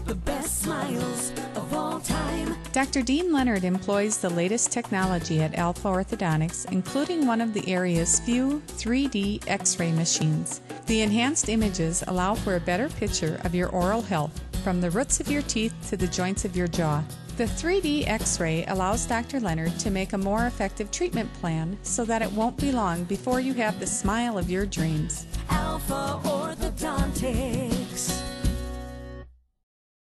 the best smiles of all time. Dr. Dean Leonard employs the latest technology at Alpha Orthodontics, including one of the area's few 3D X-ray machines. The enhanced images allow for a better picture of your oral health, from the roots of your teeth to the joints of your jaw. The 3D X-ray allows Dr. Leonard to make a more effective treatment plan so that it won't be long before you have the smile of your dreams. Alpha Orthodontics.